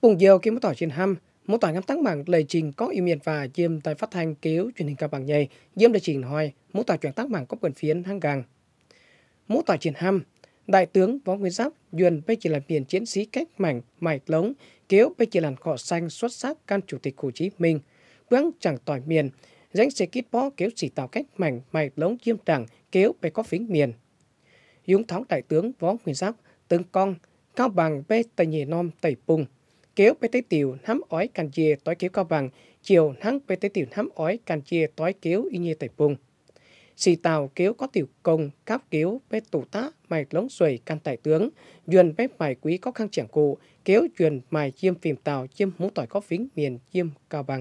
Phùng Diêu kiếm tỏi trên hăm, một tỏi ngắm tăng bằng lời trình có im miền và diêm tại phát thanh cứu truyền hình cao bằng nhầy, diêm lời trình hỏi, một tỏi chuyển tác bằng có quyền phiến hang gàng. Một tỏi trên hăm, đại tướng Võ Nguyên Giáp duyên bây chỉ là miền chiến sĩ cách mảnh mài lống, kéo bây chỉ là cỏ xanh xuất sắc can chủ tịch Hồ Chí Minh, quăng chẳng tỏi miền, danh xe kít bó kéo chỉ tạo cách mảnh mài lống chiêm đẳng kéo bây có phính miền. Dũng thắng đại tướng Võ Nguyên Giáp tướng con cao bằng bê tây nhì nom tây bung kéo bê tây tiểu hám ói càn chia tối kéo cao bằng chiều hắng bê tây tiểu hám ói càn chia tối kéo y như tây bung xì tàu kéo có tiểu công cáp kéo bê tủ tá mày lống xuầy can đại tướng duyên bê mày quý có khang chẳng cụ kéo duyên mày chiêm phìm tàu chiêm mũ tỏi có phính miền chiêm cao bằng.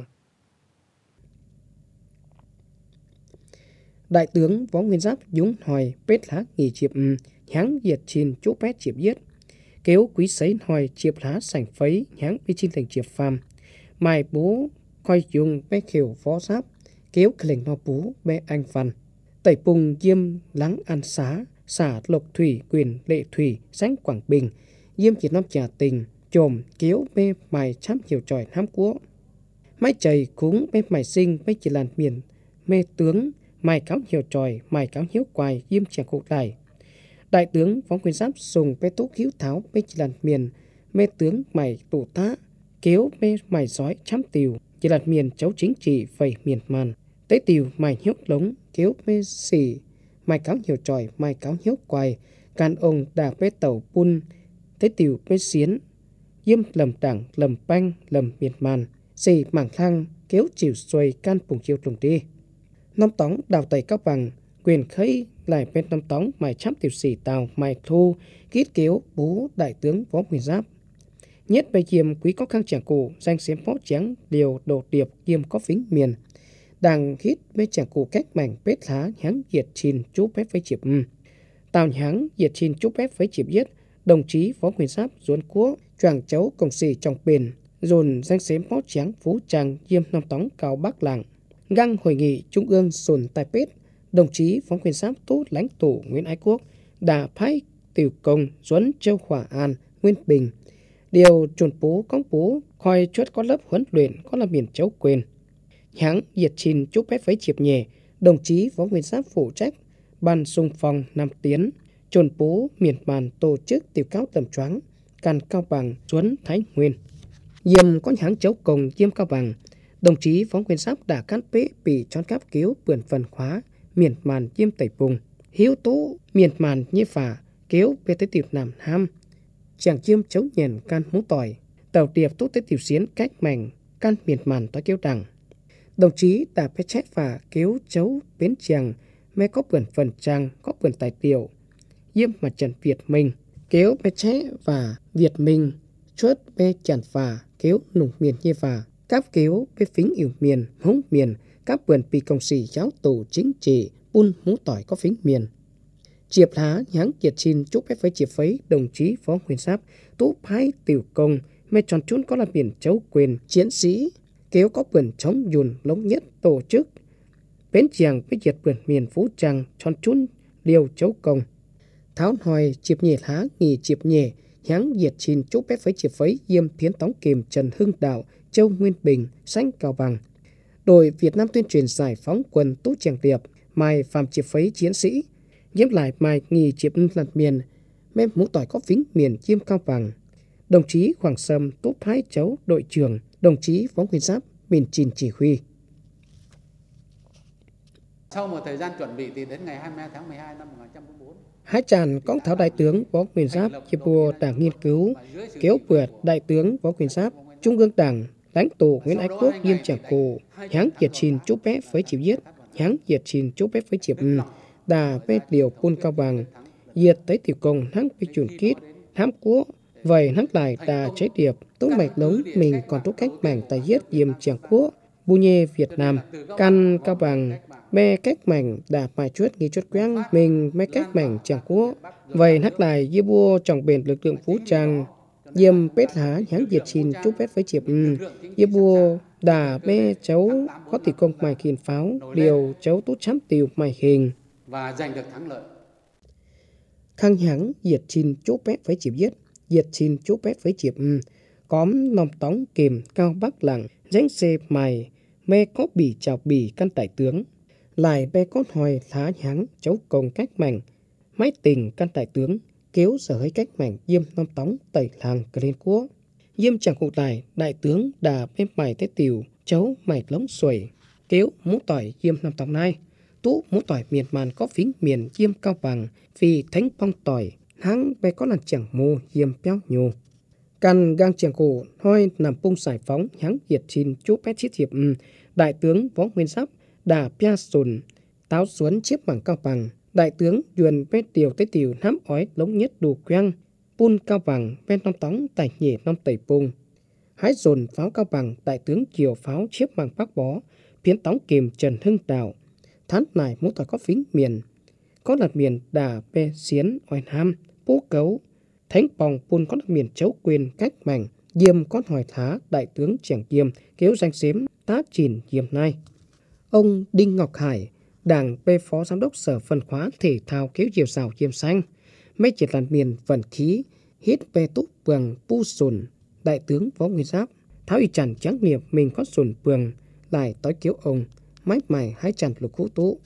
Đại tướng Võ Nguyên Giáp dũng hỏi bết lá nghỉ chiệp háng diệt chín chú bét chiệp giết kéo quý sấy hỏi chiệp lá sành phấy háng bị chín thành chiệp phàm mài bố coi dùng bé khều Võ Giáp kéo lệnh no bố bé anh văn tẩy bùng diêm lắng an xá xả lộc thủy quyền lệ thủy sánh Quảng Bình diêm chỉ năm trà tình trồm kéo bê mài chám nhiều tròi hám cúa mái chày cúng bê mài sinh bê chỉ làn miền mê tướng mài cáo nhiều tròi mài cáo hiếu quài diêm trẻ cụ đài. Đại tướng Võ Nguyên Giáp sùng bê túc hiếu tháo bê chỉ làn miền mê tướng mài tủ tá kéo bê mài giói chám tiều chỉ làn miền cháu chính trị vầy miền màn tế tiều mài hiếu lống kéo bê xỉ mài cáo nhiều tròi mài cáo hiếu quài can ông đà bê tàu pun tế tiều bê xiến diêm lầm đảng lầm banh lầm miền màn xỉ mảng thăng kéo chiều xuôi can bùng chiều trùng đi. Năm tóng đào tẩy cao bằng quyền khấy lại bên năm tóng mài chắp tiểu sĩ tàu mài thu kít kéo bố đại tướng Võ Nguyên Giáp nhất bày chiêm quý có khang chẳng cụ danh xếm phó trắng điều đồ điệp diêm có phính miền đàng hít bê chẳng cụ cách mảnh bết lá háng diệt chín chú bếp với chiệp tàu háng diệt chín chú bếp với chiệp giết đồng chí Võ Nguyên Giáp ruốn quốc choàng cháu công sĩ trong bền dồn danh xếm phó trắng phú tràng diêm năm tóng cao bắc làng găng hội nghị trung ương sồn tài pết đồng chí Võ Nguyên Giáp tốt lãnh tụ Nguyễn Ái Quốc đã phái tiểu công Duấn Châu Hòa An Nguyên Bình điều chuẩn bố công bố khỏi chuất có lớp huấn luyện có là miền cháu quên hãng diệt chín chúc bét với chiệp nhẹ đồng chí Võ Nguyên Giáp phụ trách ban xung phong Nam Tiến chuẩn bố miền màn tổ chức tiểu cáo tầm choáng can cao bằng Duấn Thái Nguyên diêm có hãng cháu công diêm cao bằng đồng chí Võ Nguyên Giáp đã cán bế bị tròn cáp cứu vườn phần khóa miền màn diêm tẩy bùng hiếu tố miền màn như phả kéo về tới tiểu Nam Ham chàng chiêm chấu nhền can mũ tỏi tàu tiệp tốt tới tiểu xiến cách mảnh can miền màn tối kéo đằng đồng chí đã phê chết và kéo chấu bến chàng mê có vườn phần trang có vườn tài tiểu diêm mặt trận Việt Minh kéo phê chết và Việt Minh chuất bê chàn phà kéo nùng miền như phà các kéo bê phính yêu miền hống miền các vườn bị công sĩ giáo tù chính trị bun mũ tỏi có phính miền chiệp lá nháng diệt chín chúc bếp với chiệp phấy đồng chí Võ Nguyên Giáp tú phái tiểu công mê tròn chún có là biển chấu quyền chiến sĩ kéo có vườn chống dùn lống nhất tổ chức bến chàng với diệt vườn miền phú tràng tròn chún liều chấu công tháo hỏi chiệp nhẹ lá nghỉ chiệp nhẹ nháng diệt chín chúc bếp với chiệp phấy diêm phiến tống kìm Trần Hưng Đạo Châu Nguyên Bình Sánh Cao Bằng đội Việt Nam tuyên truyền giải phóng quân Tú Tràng Điệp mài phàm chiệp phấy chiến sĩ nhiễm lại mài nghỉ chiệp lật miền mê mũ tỏi có phính miền chiêm Cao Bằng đồng chí Hoàng Sâm tú phái chấu đội trưởng đồng chí Võ Nguyên Giáp miền trình chỉ huy. Sau một thời gian chuẩn bị thì đến ngày 22 tháng 12 năm 1944 Hái tràn con thảo đại tướng Võ Nguyên Giáp chia bùa đảng nghiên cứu kéo vượt đại tướng Võ Nguyên Giáp trung ương đảng lãnh tụ Nguyễn Ái Quốc nghiêm chẳng cụ háng diệt chín chú bé với chiệp giết háng diệt chín chú bé với chiệp đà bê điều pun Cao Bằng diệt tới tiểu công háng bị chuẩn kít hám cúa vậy háng lại đà cháy điệp tốt mạch lống mình còn tốt cách mảng tài giết diêm chẳng quốc bu nhê Việt Nam căn Cao Bằng mê cách mảnh đà mài chuốt nghi chuốt quang mình mê cách mảnh chẳng quốc vậy hắc lại diê bua trọng bền lực lượng phú trang diêm bết lá háng diệt chín chúc bét với chiệp diê bua đà bê cháu có tỷ công mài khiên pháo điều cháu tốt chám tiều mài hình và giành được thắng lợi khang háng diệt chín chúc bét với chiệp giết diệt chín chúc bét với chiệp Cóm nòng tóng kìm cao bắc lặng, dãnh xê mày, mê có bì chào bì căn tại tướng. Lại bê cốt hồi lá nháng chấu công cách mảnh, mái tình căn tại tướng, kéo sở hơi cách mảnh diêm nòng tóng tẩy làng cờ lên quốc. Diêm chẳng cụ tài, đại tướng đà bê mày tế tiểu, chấu mày lống xuẩy, kéo mũ tỏi diêm nòng tóng này. Tú mũ tỏi miền màn có phính miền diêm cao bằng, vì thánh phong tỏi, háng bê có lần chẳng mù diêm béo nhô. Căn gang trường cổ hoi nằm bung giải phóng háng diệt chín chú pét chiết hiệp đại tướng Võ Nguyên Giáp đà pia sùn táo xuấn chiếc bằng cao bằng đại tướng Duần pét tiểu tế tiểu nắm ói lống nhất đủ quang pun cao bằng pen nong tóng tại nhẹ nong tẩy bung hái dồn pháo cao bằng đại tướng chiều pháo chiếc bằng bắc bó phiến tóng kìm Trần Hưng Đạo thán nải mũ tỏi có phính miền có lật miền đà pe xiến oai ham bố cấu thánh bòng pun có miền chấu quyền cách mảnh diêm có hỏi thá đại tướng Tràng Diêm kéo danh xếm tá chìn diêm nay. Ông Đinh Ngọc Hải đảng p phó giám đốc sở phân khóa thể thao kéo chiều xào diêm xanh mấy triệt làn miền vận khí hít pe túc bường pu sùn đại tướng Võ Nguyên Giáp tháo y tràn trắng nghiệp mình có sùn bường lại tối kéo ông mái mày hái tràn lục hữu tú.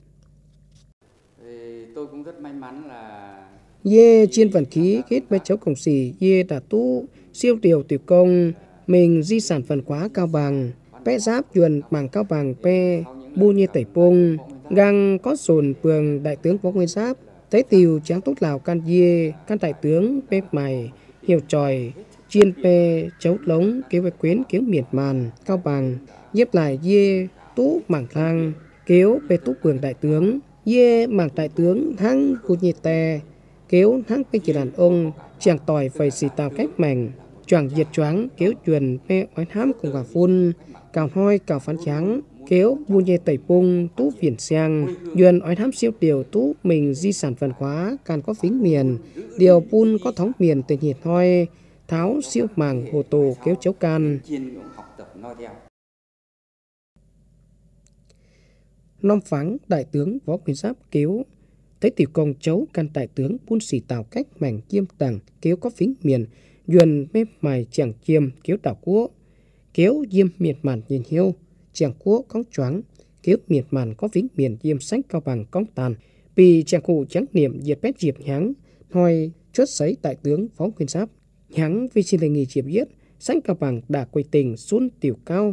Tôi cũng rất may mắn là chiên vận khí kết với cháu cổng xì đã tú siêu điều tiểu công mình di sản phần quá cao bằng pe giáp chuồn bằng cao bằng pe bu như tẩy pung găng có sồn phường đại tướng Võ Nguyên Giáp tế tiều tráng tốt lào can can đại tướng pe mày hiểu tròi chiên pe chấu lống kéo về quyến kéo miệt màn cao bằng dép lại tú mảng thang kéo pe tú phường đại tướng mảng đại tướng hăng cu nhị tè kéo hăng pe chỉ đàn ông chàng tỏi phải xì tàu cách mảnh choàng diệt choáng kéo truyền pe oán hám cùng cả phun cào hoi cào phán trắng kéo bu nhê tẩy pung tú viền xiang duyên oán hám siêu điều tú mình di sản văn hóa càng có phính miền điều pun có thống miền tình nhiệt hoi tháo siêu màng hồ tổ kéo chấu can năm pháng đại tướng Võ Nguyên Giáp kéo thấy tiểu công chấu can đại tướng pun xì tàu cách mảnh chiêm tầng kéo có phính miền duyên mép mài chàng chiêm kéo đảo quốc kéo diêm miệt màn nhìn hiu chàng quốc cóng choáng kéo miệt màn có phính miền diêm sách cao bằng cóng tàn vì chàng cụ trắng niệm diệt pét diệp nháng hoi chốt sấy đại tướng Võ Nguyên Giáp nháng vì xin lệ nghỉ chiệp giết sách cao bằng đã quay tình xuống tiểu cao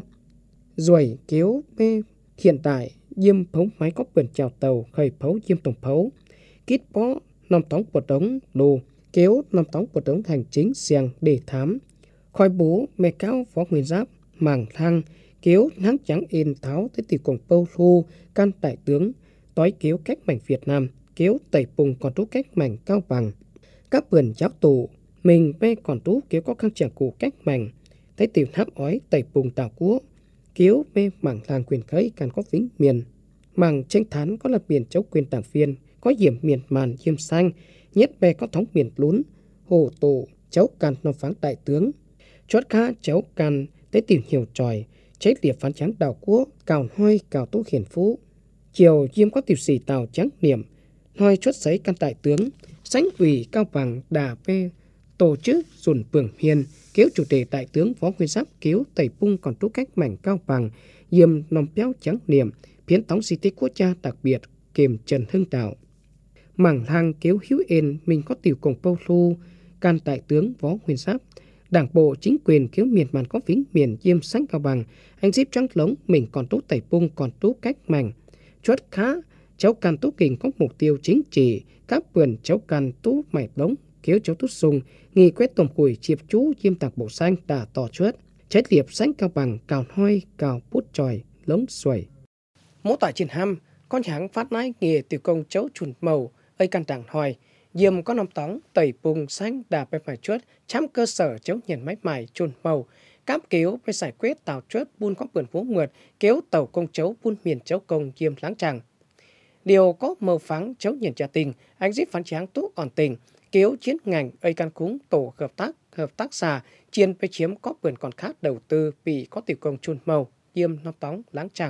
rồi kéo mê hiện tại diêm phóng máy có quyền chào tàu khởi phấu diêm tổng phấu kít bó nòng tóng của đống lô kéo nòng tóng của đống hành chính xiềng để thám khói bố mẹ cao Võ Nguyên Giáp màng thang kéo háng trắng in tháo tới tỷ cổng pâu thu can đại tướng tối kéo cách mảnh Việt Nam kéo tẩy bùng còn trú cách mảnh cao bằng các vườn giáo tù mình bê còn trú kéo có khăn chẳng cụ cách mảnh thấy tiểu tháp ói tẩy bùng tàu quốc kéo bê mảng làng quyền khấy càng có vĩnh miền mảng tranh thán có lập miền chấu quyền đảng viên có diệm miền màn diêm xanh nhất bè có thống miền lún hồ tổ cháu can nòng phán đại tướng chót khá cháu can tới tìm hiểu tròi cháy liệp phán trắng đảo quốc cào hoi cào tú hiển phú chiều diêm có tiểu sĩ tàu trắng niệm hoi chốt sấy can đại tướng sánh ủy cao bằng đà pê tổ chức dùn bường hiền kéo chủ đề đại tướng Võ Nguyên Giáp kéo tẩy bung còn trú cách mảnh cao bằng diêm nòng béo trắng niệm phiến tóng di tích quốc gia đặc biệt kềm Trần Hưng Đạo mảng làng kéo hữu ên mình có tiểu cổng pâu lu can đại tướng Võ Nguyên Giáp đảng bộ chính quyền kéo miền màn có vĩnh miền diêm sáng cao bằng anh díp trắng lống mình còn tú tẩy bung còn tú cách mảnh chốt khá cháu can tú kình có mục tiêu chính trị các vườn cháu can tú mày đống kéo cháu tú sung nghi quét tổng củi chiệp chú diêm tạc bộ xanh đã tỏ chuốt trái liệp sáng cao bằng cào hoi cào bút tròi lống xoài mỗ tại trên ham con hãng phát nái nghề tiểu công cháu chuồn màu ơi can đảng hoi diêm có nòng tóng tẩy bùng xanh đàไปphải chuốt chám cơ sở chống nhận máy mài chuồn màu cáp kéoไปgiải quyết tàu chuốt buôn có vườn phố mượt kéo tàu công chấu buôn miền chấu công diêm láng tràng điều có màu pháng chấu nhận trả tình anh díp phán tráng tú ổn tình kéo chiến ngành ơi can cúng tổ hợp tác xã chiênไปchiếm có vườn còn khác đầu tư vì có tiểu công chuồn màu diêm nòng tóng láng tràng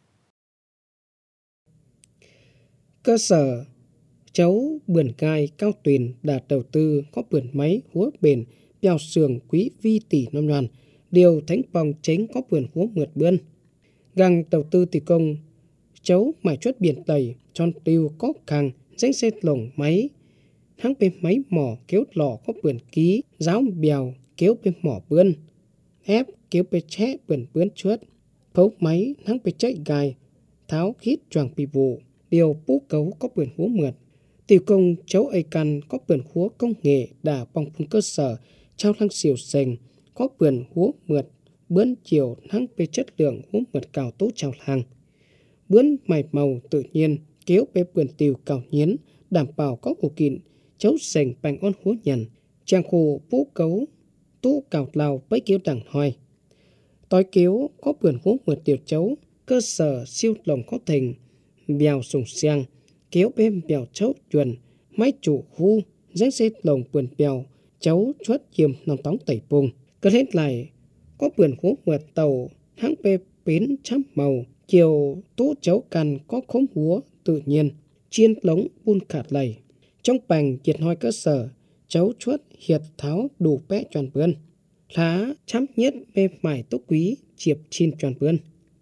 cơ sở cháu vườn cai cao tuyền đạt đầu tư có vườn máy húa bền bèo sườn quý vi tỷ năm đoàn, điều thánh vòng chính có vườn húa mượt bươn. Găng đầu tư tỷ công, chấu mải chuất biển tẩy, tròn tiêu có khang, danh xe lồng máy, hãng bên máy mỏ kéo lò có vườn ký, giáo bèo kéo bên mỏ bươn, ép kéo bênché vườn bươn chuất, phấu máy hãng bên chạy gài, tháo khít choàng bị vụ, điều bú cấu có vườn húa mượt. Tiểu công chấu ấy căn có vườn húa công nghệ đà bong phun cơ sở, trao lăng xỉu sành, có vườn húa mượt, bướn chiều hãng về chất lượng húa mượt cao tốt trao lăng. Bướn mài màu tự nhiên, kéo về vườn tiêu cao nhiến, đảm bảo có ổ kiện, chấu sành bành on húa nhận, trang khô bú cấu, tú cào lào bấy kéo đằng hoài. Tối kéo có vườn húa mượt tiểu chấu, cơ sở siêu lồng có thành, bèo sùng xiang, kéo bên bèo chấu chuẩn, máy chủ khu, danh xe lồng vườn bèo, cháu chuất diêm nằm tóng tẩy bùng. Cơ hết lại, có vườn húa mượt tàu, hãng bê bến chám màu, chiều tú cháu cằn có khóm húa tự nhiên, chiên lống buôn khạt lầy. Trong bành diệt hoi cơ sở, cháu chuất hiệt tháo đủ bé tròn bươn. Lá chám nhất bê mải tốt quý, chiệp chín tròn bươn.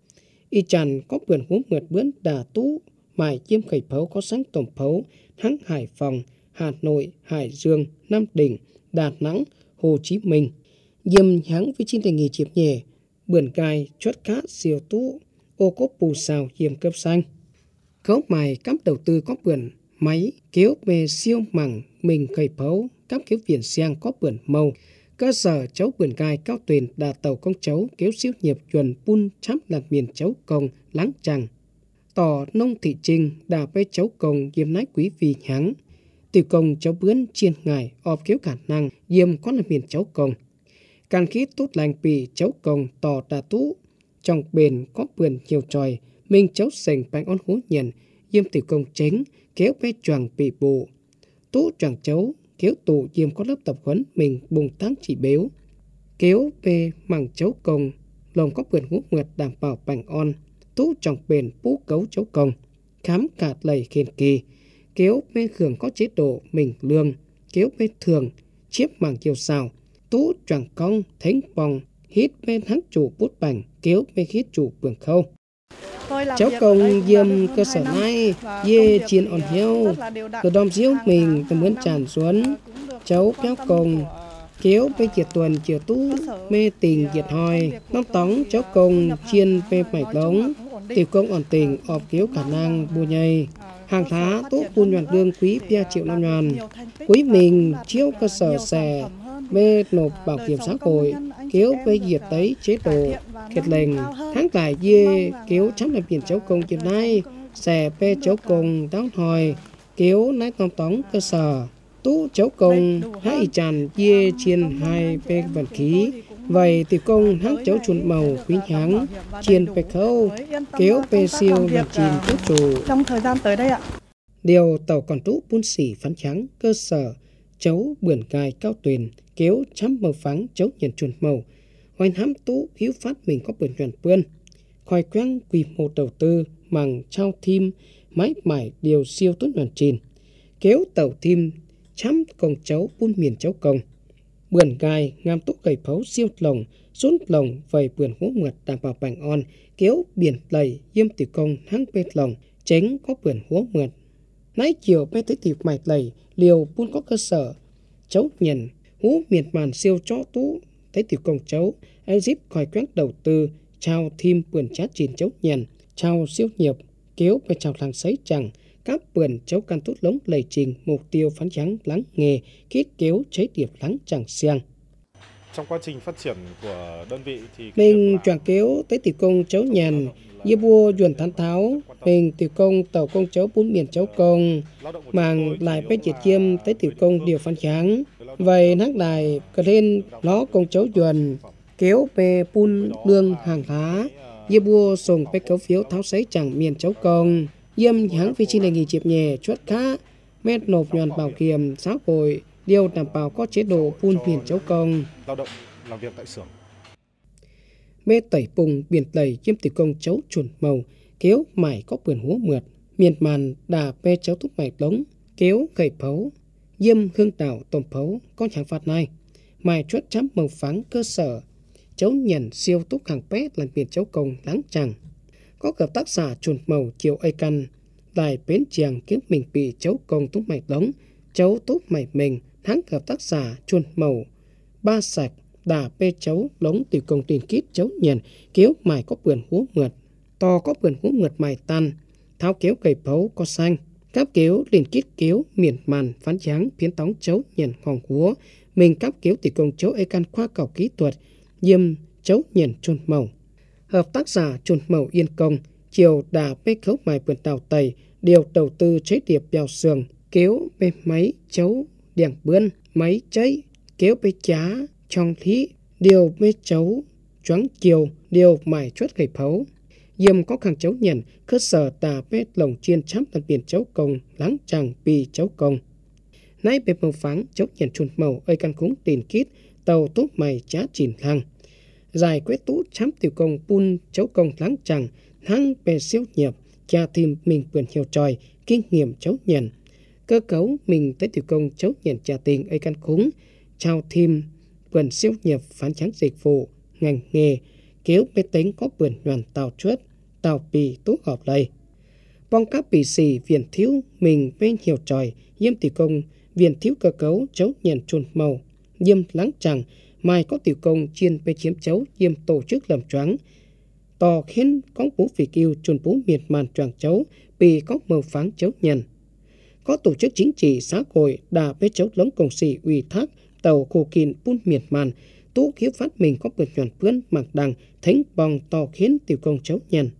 Y chàn có vườn húa mượt bướn đà tú, mải chiêm khẩy phấu có sáng tổng phấu, hãng Hải Phòng, Hà Nội, Hải Dương, Nam Định, Đà Nẵng, Hồ Chí Minh. Diêm hãng với chín thành nghề chiệp nhẹ, bươn gai, chuất cá, siêu tú, ô cốp bù xào diêm cấp xanh. Khấu mài cắm đầu tư có vườn máy, kéo về siêu mẳng, mình khẩy phấu, cắm kéo viền xiang có vườn màu. Cơ sở chấu vườn gai cao tuyền đà tàu công chấu kéo siêu nghiệp chuẩn bun chám lạt miền chấu công láng trăng. Tỏ nông thị trinh đà bê chấu công diêm nái quý vì hãng. Tiểu công chấu bướn chiên ngài ọp kéo khả năng diêm có là miền chấu công. Càng khí tốt lành bì chấu công tỏ đà tú. Trong bền có vườn nhiều tròi, mình chấu sành bánh on hú nhận, diêm tiểu công chính kéo bê choàng bì bộ. Tú choàng chấu kéo tụ diêm có lớp tập huấn mình bùng tăng chỉ béo. Kéo bê mảng chấu công, lồng có vườn hú mượt đảm bảo bánh on. Tú trọng bền bú cấu chấu công, khám cạt lầy khen kỳ. Kéo bê khưởng có chế độ mình lương, kéo bê thường, chiếp mảng chiều xào. Tú choàng công, thánh bong, hít bên hãng chủ bút bảnh, kéo bê hít chủ vườn khâu. Cháu công diêm cơ sở này, dê chiên on hiếu, từ đom diếu mình từ mướn tràn xuống. Cháu kéo công, kéo bê chiệt tuần chiều tú, mê tình diệt hoi, nóng tóng cháu công chiên bê mạch lống. Tiểu công ổn tình, ọp kéo khả năng bù nhây. Hàng thá tốt buôn nhuận lương quý bia triệu năm nhuận. Quý mình chiếu cơ sở xẻ, bê nộp bảo hiểm xã hội, kéo bê diệt tấy chế độ, kết lệnh, tháng tài dê, kéo chấm làm biển cháu công chiều nay, xẻ bê cháu công đóng hồi, kéo nái tông tóng cơ sở, tú cháu công, hãy tràn dê chiên hai bê vận khí. Vậy tiểu công hãng cháu chuồn màu quý hãng, chiên bê khâu, kéo bê siêu và chìm tú chủ. Trong thời gian tới đây ạ. Điều tàu còn trú buôn xỉ phán trắng cơ sở, cháu bươn gai cao tuyền, kéo chấm màu phẳng cháu nhận chuồn màu. Hoành hãm tú hiếu phát mình có bươn nhuận bươn. Khoai quang quy mô đầu tư, màng trao thim, máy mải điều siêu tốt nhuận trình. Kéo tàu thim, chấm công cháu buôn miền cháu công. Bươn gai ngam tú gầy phấu siêu lồng, xuống lồng vầy bươn hú mượt đảm bảo bành on, kéo biển lầy diêm tiểu công hãng bê lồng, tránh có bươn hú mượt. Nãy chiều bê tới tiểu mạch lầy, liều buôn có cơ sở. Cháu nhận, hú miền màn siêu cho tú, tới tiểu công cháu, anh díp khỏi quán đầu tư, trao thim bươn chát chín cháu nhận, trao siêu nghiệp, kéo bê trao làng sấy chẳng, các bươn cháu căn tốt lống lầy trình, mục tiêu phán trắng lắng nghề, kết kéo cháy điệp lắng chẳng xiang. Trong quá trình phát triển của đơn vị thì mình choàng kéo tới tiểu công cháu nhàn, dê bua dùn thán tháo, mình tiểu công tàu công cháu bún miền cháu công, màng lại bế diệt chiêm tới tiểu công điều phán trắng. Vậy nát đài cơ lên nó công cháu dùn, kéo bê bún lương hàng lá, dê bua sùng bế cấu phiếu tháo sấy chẳng miền cháu công. Diêm hãng phi chi đề nghị chiệp nhẹ chuất khá, mét nộp nhuận bảo hiểm xã hội, điều đảm bảo có chế độ buôn miền cháu công. Lao động làm việc tại xưởng. Mê tẩy bùng biển tẩy chiếm tiểu công cháu chuồn màu, kéo mải có vườn húa mượt, miền màn đà bê cháu thúc mải lống, kéo gầy phấu, diêm hương đảo tôm phấu có chẳng phạt này. mai chuất chấm màu phẳng cơ sở cháu nhận siêu túc hàng pét làm biển cháu công láng chẳng có hợp tác xã chuồn màu chiều ai căn lại bến chiàng kiếm mình bị cháu công túc mày đóng cháu túc mày mình thắng hợp tác xã chuồn màu ba sạch đà bê cháu lống từ công tiền kít cháu nhận kéo mày có vườn húa mượt to có vườn húa mượt mày tan tháo kéo cầy phấu có xanh cáp kéo liền kít kéo miền màn phán tráng phiến tóng cháu nhận hòn húa mình cáp kéo từ công cháu ai căn khoa cầu kỹ thuật diêm cháu nhận chuồn màu hợp tác xã chuồn màu yên công chiều đà bê khấu mài vườn đào tẩy điều đầu tư chế điệp bèo sườn kéo bê máy cháu đèn bươn máy cháy kéo bê chá trong thí điều bê cháu choáng chiều điều mài chuất gầy phấu diêm có khang cháu nhận cơ sở đà bê lồng chiên chám tận biển cháu công láng chẳng bì cháu công nãy bê màu phẳng cháu nhận chuồn màu ơi căn khúng tiền kít tàu tốt mày chá chìm lăng giải quyết tú chám tiểu công pun cháu công láng chẳng thắng bè siêu nhập cha thêm mình vườn hiệu tròi kinh nghiệm cháu nhận cơ cấu mình tới tiểu công cháu nhận trả tiền ấy căn khúng trao thêm vườn siêu nhập phán tráng dịch vụ ngành nghề kéo bê tính có vườn nhoàn tàu chuất tàu bì tú họp lầy bong các bì xì viền thiếu mình bên hiệu tròi diêm tiểu công viền thiếu cơ cấu cháu nhận chuồn màu diêm láng chẳng mai có tiểu công chiên bê chiếm cháu diêm tổ chức làm choáng tò khiến có bú phì kiêu chuồn bú miệt màn choàng cháu bì có màu pháng cháu nhận có tổ chức chính trị xã hội đà bê cháu lống công sĩ ủy thác tàu khổ kìn bún miệt màn tú khiếu phát mình có vượt nhuận vươn mặc đằng thánh bong to khiến tiểu công cháu nhận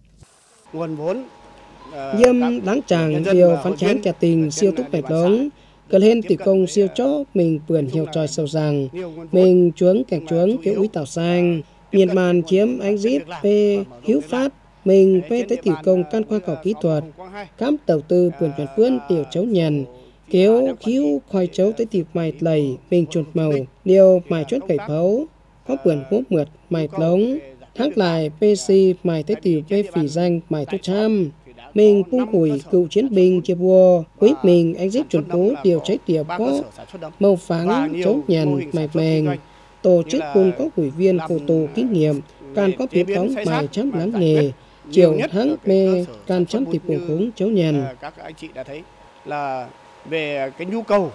nguồn vốn diêm láng chàng điều phán tráng trả tình siêu túc bạch đống cờ lên tiểu công siêu chó mình vườn hiệu tròi sâu rằng mình chuống kẹt chuống kiểu úi tàu sang miệt màn chiếm anh díp bê hiếu phát mình bê tới tiểu công căn khoa cầu kỹ thuật cám đầu tư vườn nhuận vươn tiểu cháu nhận kéo khiếu khoi cháu tới tiểu mày lầy mình chuột màu điều mày chuất gầy phấu có vườn húa mượt mày lống thác lại pc mày tới tiểu bê phỉ danh mày thuốc chăm mình cung củi cựu chiến binh chia vua quý mình anh giết chuẩn bố điều cháy tiệp có màu phẳng cháu nhận mày mèng tổ chức cùng có ủy viên cổ tù kinh nghiệm can có phiến tóng bài chấm lắng nghề chiều tháng mê can chấm tiệp cùng khúng cháu nhận các anh chị đã thấy là về cái nhu cầu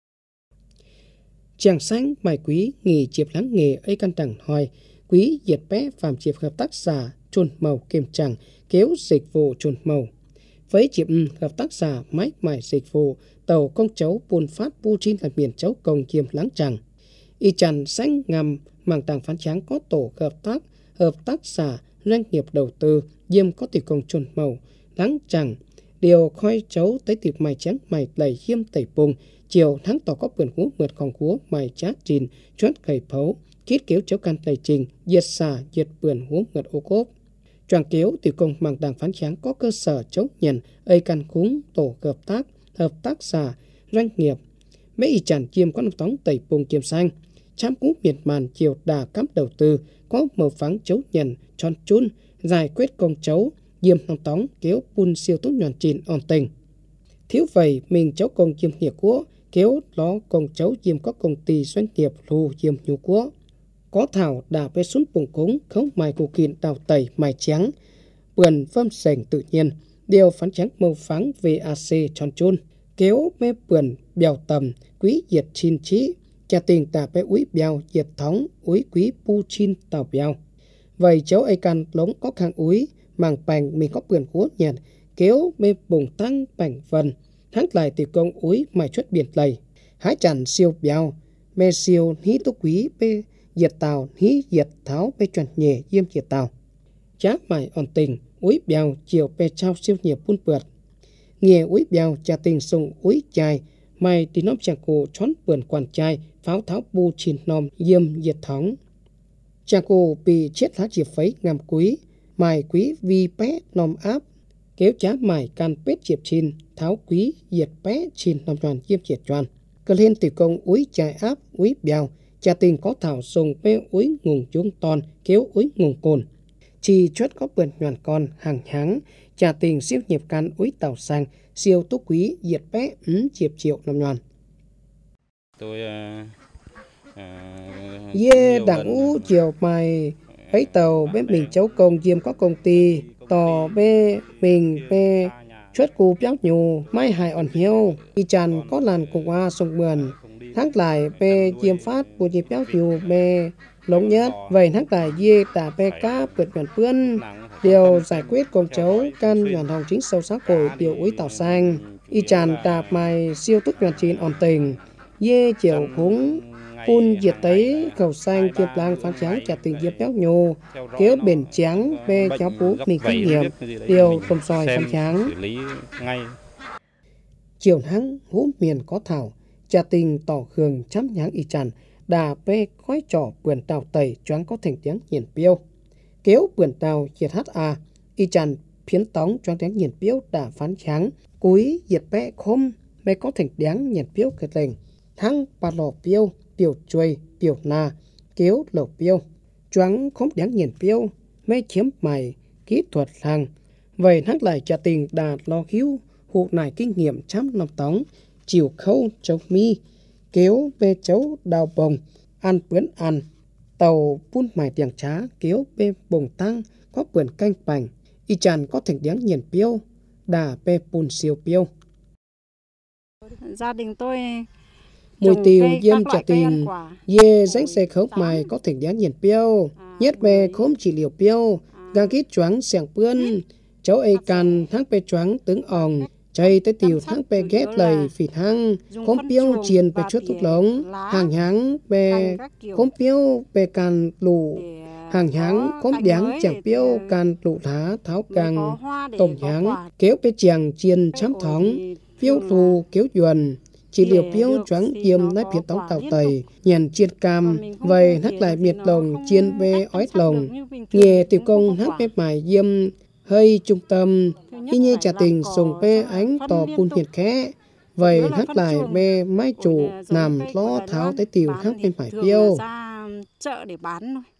chàng xanh bài quý nghỉ chiệp lắng nghề ấy căn chẳng hỏi quý diệt bé phạm chiệp hợp tác xã chuồn màu kiềm chẳng kéo dịch vụ chuồn màu với chiệp hợp tác xã máy mải dịch vụ tàu công cháu buôn phát bu chín là miền cháu công kiềm lắng chẳng y chằn xanh ngầm màng tàng phán tráng có tổ hợp tác xã doanh nghiệp đầu tư diêm có tiểu công chuồn màu lắng chẳng điều khoi cháu tới tiệp mày chén mày lầy hiêm tẩy bùng chiều tháng tỏ có vườn hú mượt còn húa mày chát chìn chuất gầy phấu kít kéo cháu can lầy trình diệt xà diệt vườn hú mượt ô cốp choàng kéo tiểu công màng đàng phán tráng có cơ sở cháu nhận ây căn khúng tổ hợp tác xã doanh nghiệp mấy y chản chiêm có nông tóng tẩy bùng kiềm xanh chám cú miệt màn chiều đà cắm đầu tư có màu phẳng cháu nhận tròn chun giải quyết công cháu diêm nông tóng kéo pun siêu tốt nhuận chìn on tình thiếu vậy mình cháu công diêm hiệp quốc kéo đó công cháu diêm có công ty doanh nghiệp lù diêm nhu quốc có thảo đà bê xuống bùng cúng khấu mài cụ kìn đào tẩy mài trắng vườn phơm sành tự nhiên điều phán trắng màu phẳng VAC tròn chun kéo mê vườn bèo tầm quý diệt chín trí cha tình đà bê úi bèo diệt thống úi quý pu chin tàu bèo vậy cháu ai can lống có khang úi màng bành mình có vườn húa nhẹn kéo mê bùng tăng bành vần thắng lại tiểu công úi mài chuất biển lầy hái chằn siêu bèo mê siêu hí tú quý bê diệt tàu hí diệt tháo bê chuẩn nhẹ diêm diệt tàu chá mài on tình úi bèo chiều bê trao siêu nhiều phun bượt nghề úi bèo cha tình sùng úi chai mày tí nóm chàng cổ chón vườn quản chai pháo tháo bu chín nòm diêm diệt thóng chàng cổ bị chết lá chiệp phấy ngàm quý mài quý vi bé nòm áp kéo chá mài can pết chiệp chín tháo quý diệt bé chín nòm tròn diêm diệt tròn cơ lên tiểu công úi chai áp úi bèo cha tình có thảo sùng bê úi ngùng chúng ton kéo úi ngùng cồn chỉ chuất có vườn nhoàn con hàng tháng cha tình siêu nhập can úi tàu sang siêu tú quý diệt bé chiệp triệu nòm nhòn tôi Dê đảng ú chiều mày ấy tàu bên mình cháu công diêm có công ty tò bê mình bê chuất cù béo nhù mai hài ổn hiếu y chàn có làn cùng hoa sông mườn thắng lại bê diêm phát bù diêm béo nhù bê lống nhất vậy thắng lại dê tả bê cá vượt gần pươn điều giải quyết công cháu căn nhuận hồng chính sâu sắc hội điều úi tàu xanh y chàn tạp mày siêu tức nhuận chín ổn tình dê chiều cúng phun diệt tấy khẩu xanh chiếc lang phán trắng chặt tình diệp béo nhô kéo bền trắng bê cháu bú mình kinh nghiệm điều tôm sòi phán trắng chiều nắng hú miền có thảo chặt tình tỏ hường chấm nháng y chàn đà bê khói trỏ vườn tàu tẩy choáng có thành tiếng nhiền piêu kéo vườn tàu diệt ha y chàn phiến tóng choáng tiếng nhiền piêu đà phán trắng cúi diệt bẽ khôm bê có thành tiếng nhiền piêu kết lệnh thắng bà lò piêu piêu chuôi piêu na kéo lẩu piêu choáng không đáng nhìn piêu mấy chiếm mày kỹ thuật hàng vậy thắc lại trả tình đà lo hiếu hộ nải kinh nghiệm chăm năm tóng chiều khâu châu mi kéo bê chấu đào bồng ăn bướn ăn tàu phun mài tiếng trá kéo bê bồng tăng có vườn canh bành y chàn có thành đáng nhìn piêu đà bê phun siêu piêu gia đình tôi mùi tiêu diêm trả tình dê ránh xe khớp mày có thành đáng nhìn piêu nhất bè khóm chỉ liều piêu gang kít choáng sẻng pươn cháu ấy can thắng bè choáng tướng òng chay tới tiểu thắng bè ghét lầy phỉ thăng khóm piêu chiền bè chuốt thuốc lống hàng háng bè khóm piêu bè can lù hàng háng khóm đáng chẳng piêu can lù thá tháo càng tổng háng kéo bè chàng chiên chám thóng piêu lù kéo duần chỉ liều piêu choáng diêm nái phiến tóng tàu tẩy nhàn chiên cam vậy hắc lại miệt lồng chiên bê ói lồng nghề tiểu công hắc bê mài diêm hơi trung tâm y như trả tình sùng bê ánh tò phun hiệt khẽ vậy hắc lại bê mái chủ nằm lo tháo tới tiểu hắc bê mài piêu chợ để bán thôi.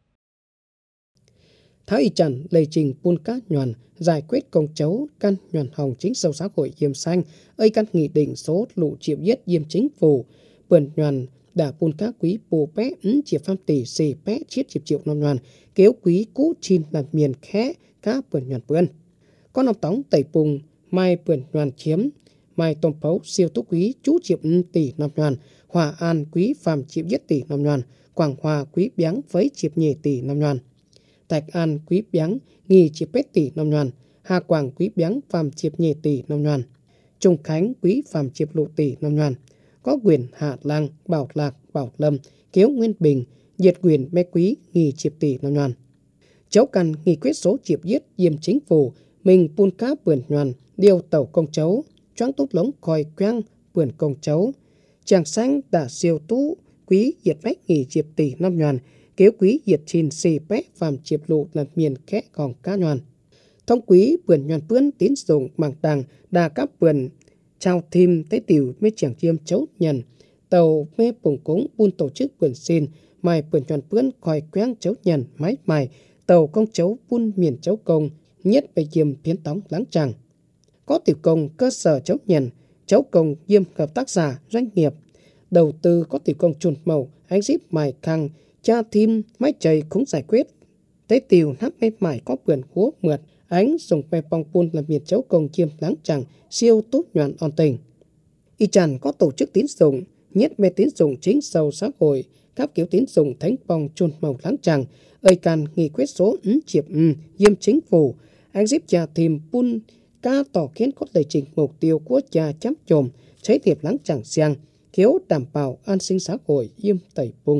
Tháo y chẩn lầy trình phun cát nhuần giải quyết công chấu căn nhuần hồng chính sâu xã hội diêm xanh ấy căn nghị định số lụ triệu yết diêm chính phủ vườn nhuần đã phun cát quý bù bé chiệp pham tỷ xì bé chiết chiệp triệu năm nhuần kéo quý cũ chín làm miền khẽ cá vườn nhuần vườn con ông tóng tẩy bùng mai vườn nhuần chiếm mai tôm pấu siêu tú quý chú chiệp tỷ năm nhuần hòa an quý phàm chiệp yết tỷ năm nhuần quảng hòa quý biáng với chiệp nhì tỷ năm nhuần Thạch An quý biáng nghi chiệp pết tỷ năm nhuần, Hà Quảng quý biáng phàm chiệp nhì tỷ năm nhuần, Trung Khánh quý phàm chiệp lụ tỷ năm nhuần, có quyền Hạ Lang, Bảo Lạc, Bảo Lâm, Kiếu Nguyên Bình, diệt quyền mê quý nghi chiệp tỷ năm nhuần. Cháu căn nghị quyết số chiệp giết diêm chính phủ, mình phun cá vườn nhuần, điều tàu công chấu, choáng tút lống còi quang vườn công chấu, chàng xanh đã siêu tú quý diệt bách nghi chiệp tỷ năm nhuần, kéo quý diệt chín xì bé phàm chiệp lụ là miền khẽ còn cá nhuần. Thông quý vườn nhuần pướn tín dụng bằng đằng đà cắp vườn trao thêm tới tiểu mê chẳng chiêm chấu nhận tàu mê bổng cống buôn tổ chức vườn xin mài vườn nhuần pướn khỏi quang chấu nhận máy mài tàu công chấu buôn miền chấu công nhất bề diêm phiến tóng láng chẳng. Có tiểu công cơ sở chấu nhận chấu công diêm hợp tác giả doanh nghiệp đầu tư có tiểu công chuồn màu ánh díp mài khăng cha thêm máy chày cũng giải quyết tới tiểu nắp mê mải có vườn húa mượt ánh dùng pe bong pun làm miền chấu công chiêm láng chẳng siêu tốt nhuận on tình y chàn có tổ chức tín dụng nhất về tín dụng chính sâu xã hội các kiểu tín dụng thánh bong chun màu láng chẳng ơi can nghị quyết số chiệp diêm chính phủ ánh díp cha thêm pun ca tỏ kiến có lời trình mục tiêu của cha chấm chồm cháy tiệp láng chẳng xiang khiếu đảm bảo an sinh xã hội diêm tẩy bùng.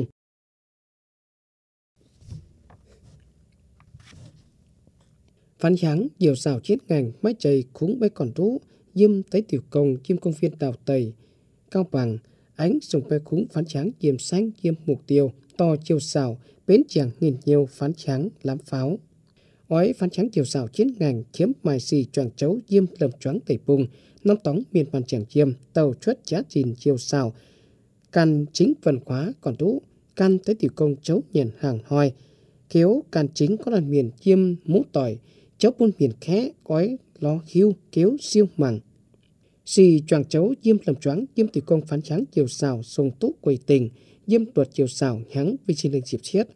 Phán sáng nhiều xào chết ngành máy chày khúng bay còn rú diêm tới tiểu công diêm công viên đào tẩy cao bằng ánh sùng bay khúng phán sáng diêm xanh diêm mục tiêu to chiều xào bến chàng nghìn nhiều phán sáng lám pháo ói phán sáng chiều xào chết ngành chiếm mài xì choàng chấu diêm lầm choáng tẩy bùng năm tóng miền bàn chàng diêm tàu chuất giá chìn chiều xào can chính phần khóa còn rú can tới tiểu công chấu nhền hàng hoi kéo can chính có lần miền diêm mũ tỏi cháu buôn miền khẽ gói lo hiu kéo siêu mằng xì choàng chấu diêm lầm choáng diêm tiểu công phán sáng chiều xào sông tú quầy tình diêm tuột chiều xào hắng vi chi linh diệp chiết.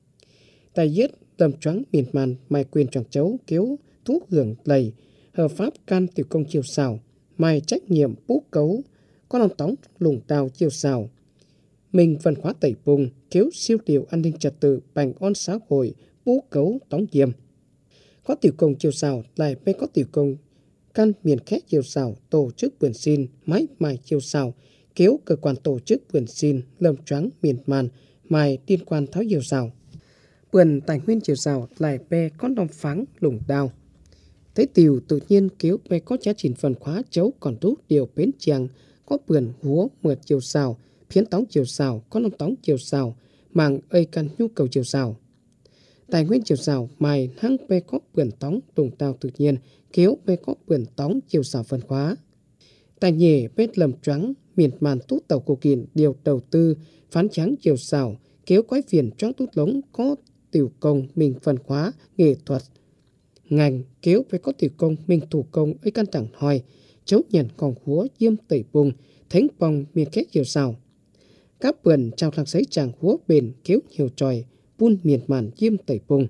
Tài giết tầm choáng miền màn mai quyền tròn chấu kéo thuốc hưởng lầy hợp pháp can tiểu công chiều xào mai trách nhiệm bố cấu có lòng tóng lùng đào chiều xào mình văn hóa tẩy bùng kéo siêu điều an ninh trật tự bành on xã hội bố cấu tóng diêm có tiểu công chiều xào lại bên có tiểu công căn miền khác chiều xào tổ chức vườn xin máy mài chiều xào kéo cơ quan tổ chức vườn xin lâm choáng miền màn mài liên quan tháo chiều xào vườn tài nguyên chiều xào lại bè có đom pháng lùng đào thấy tiểu tự nhiên kéo bè có giá trị phần khóa chấu còn rút điều bến chàng có vườn húa mượt chiều xào phiến tóng chiều xào có năm tóng chiều xào màng ơi căn nhu cầu chiều xào tài nguyên chiều xào mài hăng bè có vườn tóng lùng đào tự nhiên kéo bè có vườn tóng chiều xào phần khóa tài nhề bếp lầm choáng miền màn tút tàu cổ kiện điều đầu tư phán tráng chiều xào kéo quái phiền choáng tút lống có tiểu công mình phần khóa nghệ thuật ngành kéo phải có tiểu công mình thủ công ấy căn chẳng hỏi chấu nhận còn húa diêm tẩy bùng thánh bong miền khác chiều xào các vườn trao thang sấy chàng húa bền kéo nhiều tròi buôn miền màn diêm tẩy bùng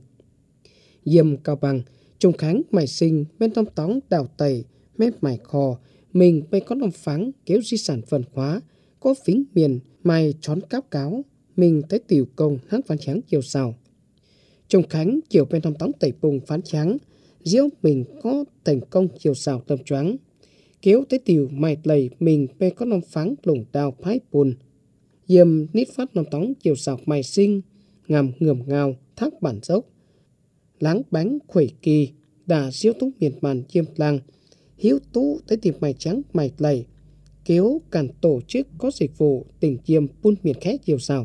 diêm cao bằng trùng kháng mài sinh bên trong tóng đào tẩy mép mài kho mình bên có đồng pháng kéo di sản phần khóa có phính miền mài trón cáp cáo mình tới tiểu công hãng phán tráng chiều xào trùng khánh chiều bên trong tóng tẩy bùng phán tráng diễu mình có thành công chiều xào tâm choáng kéo tới tiểu mài lầy mình bên có đồng pháng lùng đào phái bùn diêm nít phát đồng tóng chiều xào mài sinh ngầm ngườm ngào thác bản dốc láng bánh khuẩy kỳ đà diễu túc miền màn diêm lang hiếu tú tới tìm mài trắng mài lầy kéo cản tổ chức có dịch vụ tỉnh diêm buôn miền khác chiều xào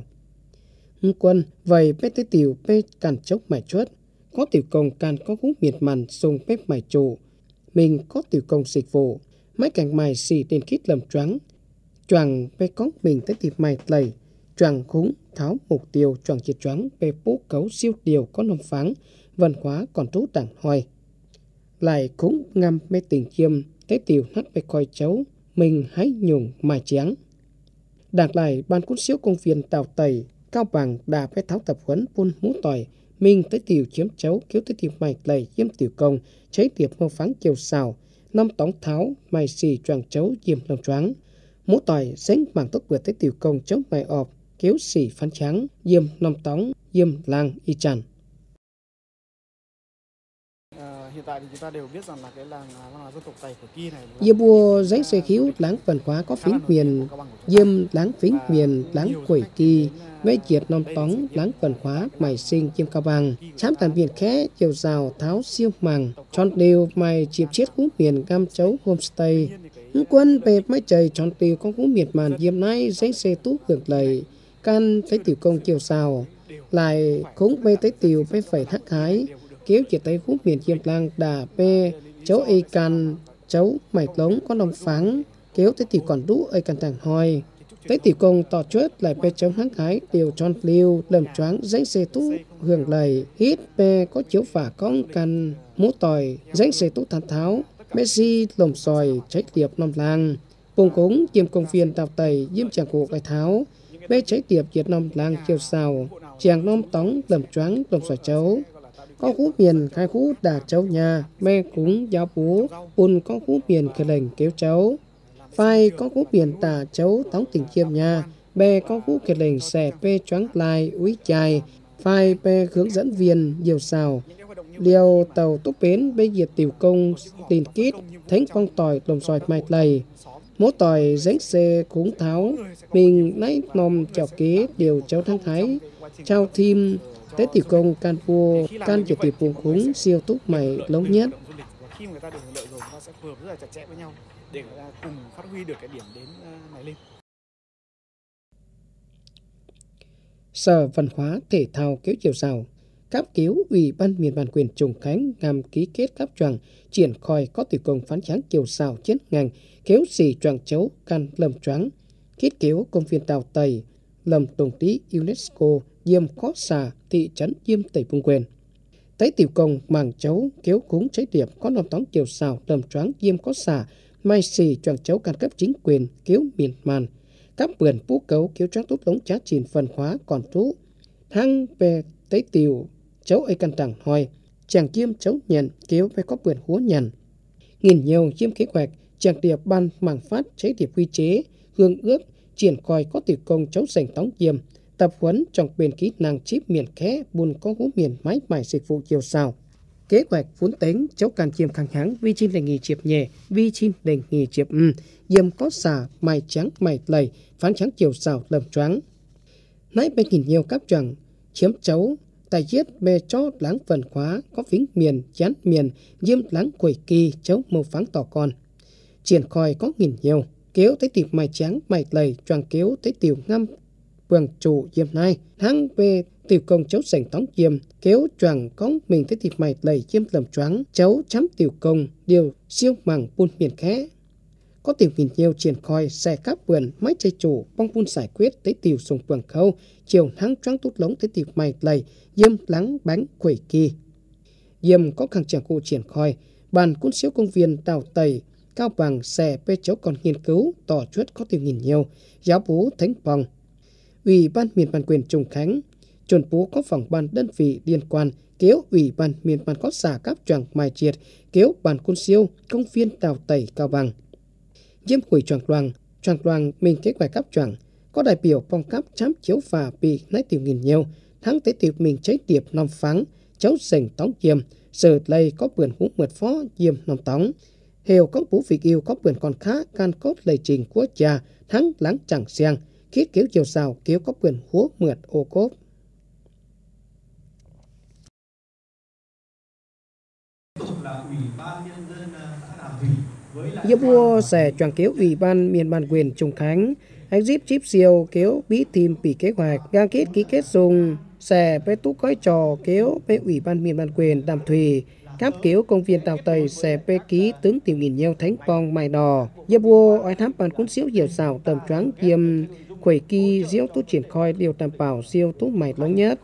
quân vậy bếp tới tiểu bếp càn chốc mài chuất có tiểu công càn có hút miệt màn sung bếp mài trụ mình có tiểu công dịch vụ mấy cảnh mài xì tiền kít lầm choàng bếp có mình tới tìm mài lầy choàng khúng tháo mục tiêu choàng chiết choáng bếp bố cấu siêu điều có nông pháng văn hóa còn trú đảng hoài lại khúng ngâm bếp tình chiêm tới tiểu nát bếp coi chấu mình hãy nhung mài tráng đảng lại ban cút xíu công viên tàu tẩy Cao Bằng đã phải tháo tập huấn buôn mũ tỏi mình tới tiểu chiếm chấu kéo tới tiểu mài lầy diêm tiểu công cháy tiệp mô pháng chiều xào năm tóng tháo mài xì choàng chấu diêm lồng choáng mũ tỏi dính mảng tốt vượt tới tiểu công chấu mài ọp kéo xì phán tráng diêm năm tóng diêm lang y tràn. Hiện tại thì chúng ta đều biết rằng là cái làng văn hóa dân tộc Tày của Kỳ này Diêm bùa giấy xe khiếu láng văn hóa có phính miền diêm láng phính miền láng quẩy Kỳ mê triệt non tóng láng văn hóa mài sinh diêm Cao Bằng chám tàn biển khé chiều rào tháo siêu màng tròn đều mài chiệp chiết hú miền gam chấu homestay quân về máy trời tròn đều có hú miền màn diêm nay giấy xe tú hưởng lầy can tới tiểu công chiều xào lại khống bê tới tiểu bê phải thác hái kéo chỉ tới hút miền diêm lang đà bê cháu ê can cháu mạch lống có đồng pháng kéo tới tiểu còn đũ ê can tàng hoi tới tiểu công tỏ chuất lại bê cháu hăng hái điều tròn liêu lầm choáng danh xe tú hưởng lầy hít bê có chiếu phả con can mũ tỏi danh xe tú thán tháo Messi lồng sòi cháy tiệp nông lang vùng cúng diêm công viên đào tẩy diêm chàng cụ cái tháo bê cháy tiệp diệt nông lang chiều xào chàng nông tóng lầm choáng lồng sòi cháu có hú miền khai hú đà cháu nhà mê cúng giáo bố bùn có hú miền khởi lệnh kéo cháu phai có hú miền tà cháu tóng tình chiêm nhà bê có hú khởi lệnh xẻ bê choáng lai úi chai phai bê hướng dẫn viên diều xào liều tàu túc bến bê diệt tiểu công tin kít thánh phong tỏi lồng sòi mạch lầy mố tỏi dánh xe cúng tháo mình nãy nòm chào kế điều cháu thăng thái trao thêm tế tiểu công can vua can chỉ tiểu vùng cúng siêu túc mày lống nhất khi người ta được hưởng lợi rồi ta sẽ phù hợp rất là chặt chẽ với nhau để người ta cùng phát huy được cái điểm đến này lên. Sở Văn hóa Thể thao kéo chiều xào cáp cứu Ủy ban miền bản quyền Trùng Khánh ngầm ký kết cáp choàng triển khai có tiểu công phán tráng chiều xào chiến ngành kéo xì choàng chấu can lầm choáng kết kéo công viên đào tẩy lầm đồng tí UNESCO diêm có xà thị trấn diêm tẩy vùng quyền tới tiểu công màng chấu kéo cúng cháy điệp có nòng tóng chiều xào lầm choáng diêm có xà mai xì choàng chấu can cấp chính quyền kéo miền màn các vườn bú cấu kéo tráng tút lống chá chìn phần khóa còn trú hăng về tế tiều cháu ấy căn trẳng hỏi chàng chiêm cháu nhận kéo về có vườn húa nhận nghìn nhiều chiêm kế hoạch chàng điệp ban mảng phát chế điệp quy chế hương ước triển coi có tiểu công cháu dành tóng diêm tập huấn trong bên kỹ năng chip miền khé buôn có hú miền máy mài dịch vụ chiều sao kế hoạch vốn tính cháu can chiêm kháng háng vi chin đề nghị chiệp nhẹ vi chin đề nghị chiệp diêm có xả mài trắng mài lầy phán trắng chiều sao lầm choáng nãy bên nhìn nhiều các chẳng chiếm cháu tại giết bề cho láng phần khóa có phính miền chán miền diêm láng quẩy kỳ cháu màu pháng tỏ con triển khỏi có nghìn nhiều kéo tới tiệp mài trắng mài lầy choàng kéo tới tiểu ngâm vườn chủ diêm nay hăng về tiểu công cháu sành tóng diêm kéo choàng cóng mình tới tiệp mài lầy diêm lầm choáng cháu chấm tiểu công điều siêu mảng buôn miền khé có tiểu nghìn nhiều triển khỏi xe các vườn máy chơi chủ bong buôn giải quyết tới tiểu sùng vườn khâu chiều nắng choáng tút lống tới tiệp mài lầy diêm láng bánh quẩy kỳ diêm có khang chàng cụ triển khỏi bàn cuốn xíu công viên đào tẩy cao bằng xe bê cháu còn nghiên cứu tỏ chuất có tiểu nghìn nhiều giáo bố thánh vòng ủy ban miền bản quyền Trùng Khánh chuẩn bố có phòng ban đơn vị liên quan kéo ủy ban miền bản có xả các choàng mài triệt kéo bàn cuốn siêu công viên đào tẩy cao bằng diêm quỷ choàng loàng mình kế hoạch các choàng có đại biểu phong cấp chám chiếu và bị nái tiểu nghìn nhiều thắng tế tiểu mình cháy điệp năm pháng cháu sành tóng diêm giờ lây có vườn hú mượt phó diêm năm tóng Hều có bố việc yêu có vườn còn khá can cốt lầy trình của cha thắng láng chẳng xiang khiết kéo chiều sao kéo có vườn húa mượt ô cốp. Dịp vua sẽ choàng kéo ủy ban miền bản quyền Trùng Khánh anh díp chip siêu kéo bí tìm bị kế hoạch gang kết ký kết dùng sẽ với tú cõi trò kéo với ủy ban miền bản quyền Đàm Thùy cáp kéo công viên Tàu Tây xe bê ký tướng tiểu nghìn nhiều thánh bong mài đò dịp vua ai thám bàn cuốn xíu diều xảo tầm choáng diêm quẩy kỳ diễu tú triển khoi điều đảm bảo siêu tú mài lớn nhất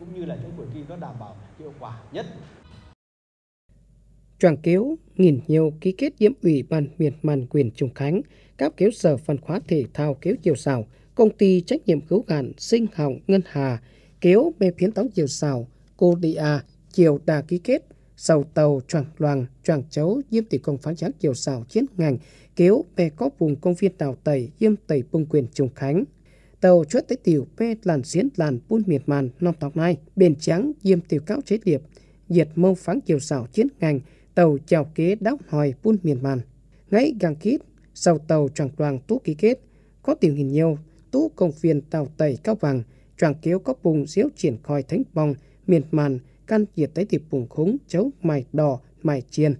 choàng kéo nghìn nhiều ký kết diễm ủy ban miền bản quyền Trùng Khánh cáp kéo sở văn hóa thể thao kéo chiều xảo công ty trách nhiệm hữu hạn Sinh Hồng Ngân Hà kéo bê phiến tóng chiều xảo cô đi a chiều đà ký kết sầu tàu choàng loàng choàng chấu diêm tỷ công phán chán chiều xảo chiến ngành kéo bê có vùng công viên Tàu Tẩy diêm tẩy bung quyền Trùng Khánh tàu chuất tới tiểu bê làn xiến làn buôn miệt màn năm tóc nay bền trắng diêm tiểu cáo chế điệp diệt mâu phán chiều xảo chiến ngành tàu chào kế đáo hỏi buôn miền màn ngay gang kít sau tàu choàng loàng tú ký kết có tiểu nghìn nhiều tú công viên Tàu Tẩy cao bằng choàng kéo có vùng diếu triển khoi thánh bong miền màn căn diệt tới tiệp bùng khúng chấu mài đỏ mài chiên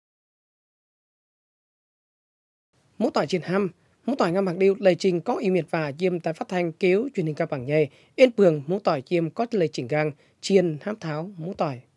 mũ tỏi trên ham mũ tỏi ngam bạc điêu lời trình có ý miệt và diêm tại phát thanh kéo truyền hình cao bằng nhề yên bường mũ tỏi diêm có lời chỉnh gang chiên hám tháo mũ tỏi